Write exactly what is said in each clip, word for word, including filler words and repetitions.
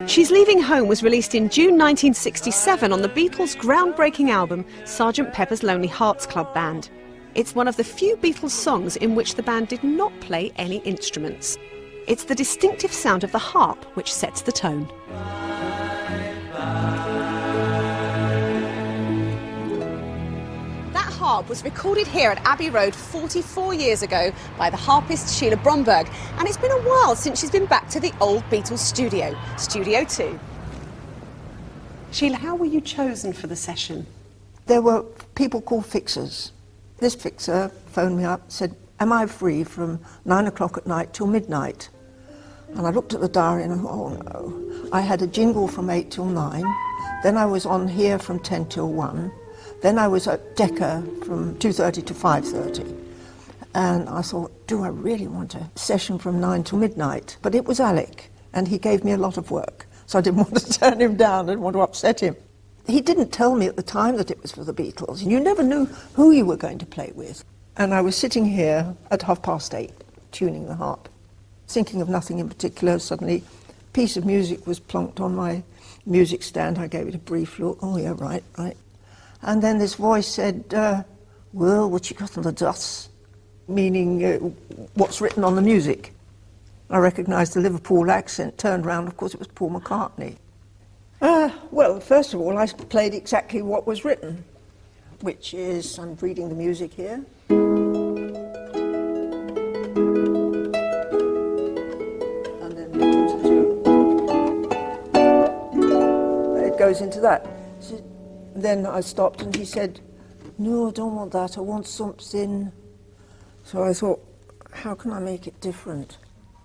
She's Leaving Home was released in June nineteen sixty-seven on the Beatles' groundbreaking album Sergeant Pepper's Lonely Hearts Club Band. It's one of the few Beatles songs in which the band did not play any instruments. It's the distinctive sound of the harp which sets the tone. That harp was recorded here at Abbey Road forty-four years ago by the harpist Sheila Bromberg, and it's been a while since she's been back to the old Beatles studio, Studio two. Sheila, how were you chosen for the session? There were people called fixers. This fixer phoned me up and said, am I free from nine o'clock at night till midnight? And I looked at the diary and I thought, oh no. I had a jingle from eight till nine, then I was on here from ten till one, then I was at Decca from two thirty to five thirty. And I thought, do I really want a session from nine till midnight? But it was Alec, and he gave me a lot of work, so I didn't want to turn him down, I didn't want to upset him. He didn't tell me at the time that it was for the Beatles, and you never knew who you were going to play with. And I was sitting here at half past eight, tuning the harp, thinking of nothing in particular. Suddenly, a piece of music was plonked on my music stand. I gave it a brief look. Oh, yeah, right, right. And then this voice said, uh, well, what you got on the dust? Meaning, uh, what's written on the music. I recognised the Liverpool accent, turned round, of course it was Paul McCartney. Uh, well, first of all, I played exactly what was written, which is, I'm reading the music here. It goes into that. So then I stopped and he said, no, I don't want that, I want something. So I thought, how can I make it different?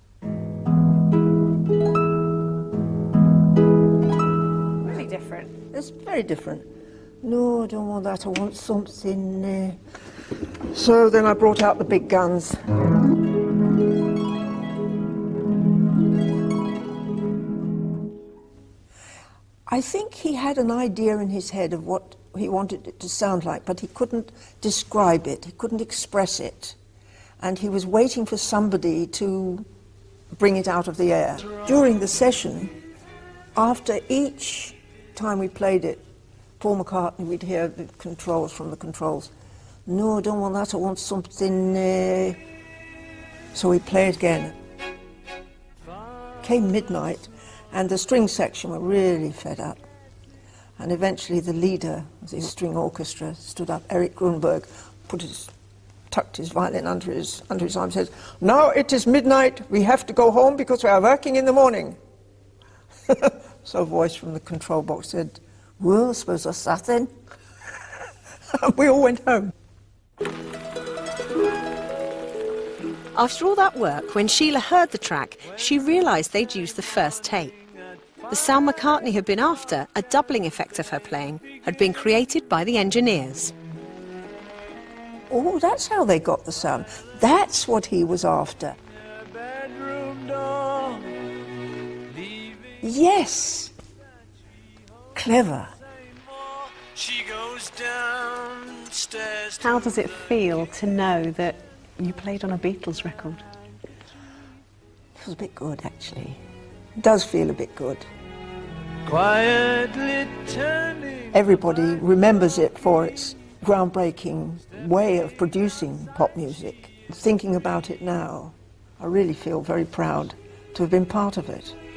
Really different. It's very different. No, I don't want that, I want something. Uh... So then I brought out the big guns. I think he had an idea in his head of what he wanted it to sound like, but he couldn't describe it, he couldn't express it. And he was waiting for somebody to bring it out of the air. During the session, after each time we played it, Paul McCartney, we'd hear the controls from the controls. No, I don't want that, I want something... Uh... So we play it again. Came midnight, and the string section were really fed up. And eventually the leader of the string orchestra stood up, Eric Grunberg, put his, tucked his violin under his, under his arm and said, now it is midnight, we have to go home because we are working in the morning. So a voice from the control box said, well, I suppose that's that then. And we all went home. After all that work, when Sheila heard the track, she realised they'd used the first take. The sound McCartney had been after, a doubling effect of her playing, had been created by the engineers. Oh, that's how they got the sound. That's what he was after. Yes. Clever. How does it feel to know that you played on a Beatles record? It feels a bit good, actually. It does feel a bit good. Quietly turning. Everybody remembers it for its groundbreaking way of producing pop music. Thinking about it now, I really feel very proud to have been part of it.